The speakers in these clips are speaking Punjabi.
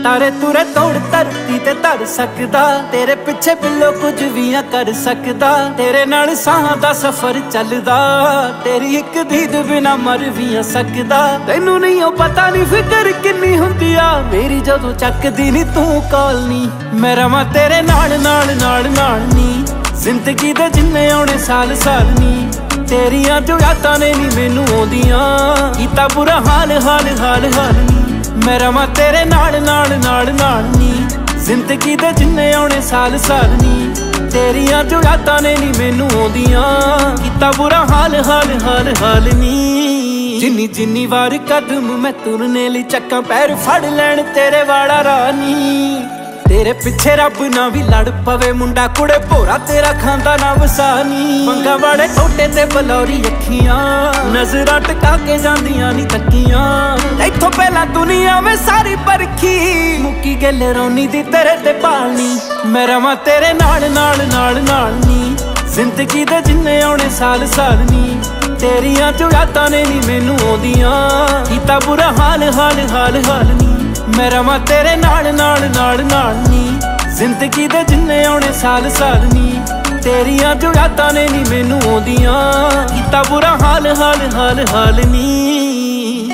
ਤਾਰੇ ਤੁਰੇ ਤੋੜ ਧਰਤੀ ਤੇ ਧਰ ਸਕਦਾ, ਤੇਰੇ ਪਿੱਛੇ ਬਿੱਲੋ ਕੁਝ ਵੀ ਨਾ ਕਰ ਸਕਦਾ। ਤੇਰੇ ਨਾਲ ਸਾਹਾਂ ਦਾ ਸਫ਼ਰ ਚੱਲਦਾ, ਤੇਰੀ ਇੱਕ ਦੀਦ ਬਿਨਾ ਮਰ ਵੀ ਸਕਦਾ। ਤੈਨੂੰ ਨਹੀਂ ਉਹ ਪਤਾ ਨਹੀਂ ਫਿਕਰ ਕਿੰਨੀ ਹੁੰਦੀ ਆ ਮੇਰੀ ਜਦੋਂ ਚੱਕਦੀ ਨੀ ਤੂੰ ਕਾਲ ਨੀ। ਮੈਂ ਰਵਾਂ ਤੇਰੇ ਨਾਲ ਨਾਲ ਨਾਲ ਨਾਲ ਨੀ, ਜ਼ਿੰਦਗੀ ਦੇ ਜਿੰਨੇ ਆਉਣੇ ਸਾਲ ਸਾਲ ਨੀ। ਤੇਰੀਆਂ ਜੋ ਯਾਦਾਂ ਨੇ ਨੀ ਮੈਨੂੰ ਆਉਂਦੀਆਂ, ਕੀਤਾ ਬੁਰਾ ਹਾਲ ਹਾਲ ਹਾਲ ਹਾਲ ਨੀ। ਮੈਂ ਰਵਾਂ ਤੇਰੇ ਨਾਲ ਨਾਲ ਨਾਲ ਨਾਲ ਨੀ, ਜ਼ਿੰਦਗੀ ਦੇ ਜਿੰਨੇ ਆਉਣੇ ਸਾਲ ਸਾਲ ਨੀ। ਤੇਰੀਆਂ ਜੋ ਯਾਦਾਂ ਨੇ ਨੀ ਮੈਨੂੰ ਆਉਂਦੀਆਂ, ਕੀਤਾ ਬੁਰਾ ਹਾਲ ਹਾਲ ਹਾਲ ਹਾਲ ਨੀ। ਜਿੰਨੀ ਜਿੰਨੀ ਵਾਰ ਕਦਮ ਮੈਂ ਤੁਰਨੇ ਲਈ ਚੱਕਾਂ, ਪੈਰ ਫੜ ਲੈਣ ਤੇਰੇ ਵਾਲਾ ਰਾਨੀ। ਤੇਰੇ ਪਿੱਛੇ ਰੱਬ ਨਾ ਵੀ ਲੜ ਪਵੇ ਮੁੰਡਾ ਕੁੜੇ ਭੋਰਾ ਤੇਰਾ ਖਾਂਦਾ ਨਾ ਵਸਾਨੀ। ਮੰਗਾ ਵਾਲੇ ਟੋਟੇ ਤੇ ਬਲੌਰੀ ਅੱਖੀਆਂ, ਨਜ਼ਰਾਂ ਟਕਾ ਕੇ ਜਾਂਦੀਆਂ ਨੀ ਤੱਕੀਆਂ। ਇੱਥੋਂ ਪਹਿਲਾਂ ਦੁਨੀਆ ਮੈਂ ਸਾਰੀ ਪਰਖੀ, ਮੁੱਕੀ ਗੱਲ ਰੌਣੀ ਦੀ ਤੇਰੇ ਤੇ ਪਾਲਨੀ। ਮੈਂ ਰਵਾਂ ਤੇਰੇ ਨਾਲ ਨਾਲ ਨਾਲ ਨਾਲ ਨੀ, ਜ਼ਿੰਦਗੀ ਦੇ ਜਿੰਨੇ ਆਉਣੇ ਸਾਲ ਸਾਲ ਨੀ। ਤੇਰੀਆਂ ਜੋ ਯਾਦਾਂ ਨੇ ਨੀ ਮੈਨੂੰ ਆਉਂਦੀਆਂ, ਕੀਤਾ ਬੁਰਾ ਹਾਲ ਹਾਲ ਹਾਲ ਹਾਲ ਨੀ। ਮੈਂ ਰਵਾਂ ਤੇਰੇ ਨਾਲ ਨਾਲ ਨਾਲ ਨਾਲ ਨੀ, ਜ਼ਿੰਦਗੀ ਦੇ ਜਿੰਨੇ ਆਉਣੇ ਸਾਲ ਸਾਲ ਨੀ। ਤੇਰੀਆਂ ਜੋ ਯਾਦਾਂ ਨੇ ਨੀ ਮੈਨੂੰ ਆਉਂਦੀਆਂ, ਕੀਤਾ ਬੁਰਾ ਹਾਲ ਹਾਲ ਹਾਲ ਹਾਲ ਨੀ।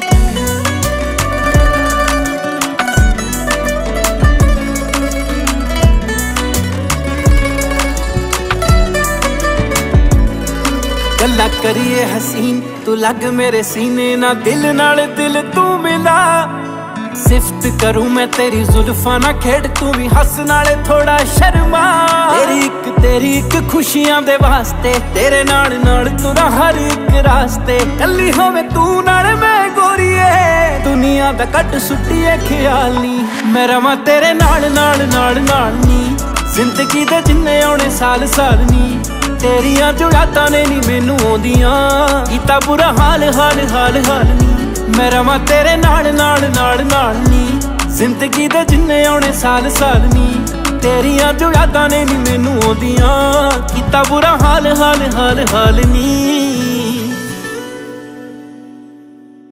ਗੱਲਾਂ ਕਰੀਏ ਹਸੀਨ ਤੂੰ ਲੱਗ ਮੇਰੇ ਸੀਨੇ ਨਾ, ਦਿਲ ਨਾਲ ਦਿਲ ਤੂੰ ਮਿਲਾ। ਸਿਫਤ ਕਰੂੰ ਮੈਂ ਤੇਰੀ ਜ਼ੁਲਫਾਂ ਨਾ ਖੇਡ, ਤੂੰ ਵੀ ਹੱਸ ਨਾਲੇ ਥੋੜਾ ਸ਼ਰਮਾ। ਤੇਰੀ ਇੱਕ ਖੁਸ਼ੀਆਂ ਦੇ ਵਾਸਤੇ, ਤੇਰੇ ਨਾਲ ਨਾਲ ਤੁਰਾਂ ਹਰ ਇੱਕ ਰਾਸਤੇ। ਕੱਲੀ ਹੋਵੇ ਤੂੰ ਨਾਲ ਮੈਂ ਗੋਰੀਏ, ਦੁਨੀਆ ਦਾ ਕੱਟ ਸੁੱਟੀਏ ਖਿਆਲ ਨੀ। ਮੈਂ ਰਵਾਂ ਤੇਰੇ ਨਾਲ ਨਾਲ ਨਾਲ ਨਾਲ ਨੀ, ਜ਼ਿੰਦਗੀ ਦੇ ਜਿੰਨੇ ਆਉਣੇ ਸਾਲ ਸਾਲ ਨੀ। ਤੇਰੀਆਂ ਜੋ ਯਾਦਾਂ ਨੇ ਨੀ ਮੈਨੂੰ ਆਉਂਦੀਆਂ, ਕੀਤਾ ਬੁਰਾ ਹਾਲ ਹਾਲ ਹਾਲ ਹਾਲ ਨੀ। ਮੈਂ ਰਵਾਂ ਤੇਰੇ ਨਾਲ ਨਾਲ ਨਾਲ ਨਾਲ ਨੀ, ਜ਼ਿੰਦਗੀ ਦੇ ਜਿੰਨੇ ਆਉਣੇ ਸਾਲ ਸਾਲ ਨੀ। ਤੇਰੀਆਂ ਜੋ ਯਾਦਾਂ ਨੇ ਨੀ ਮੈਨੂੰ ਆਉਂਦੀਆਂ, ਕੀਤਾ ਬੁਰਾ ਹਾਲ ਹਾਲ ਹਾਲ ਹਾਲ ਨੀ।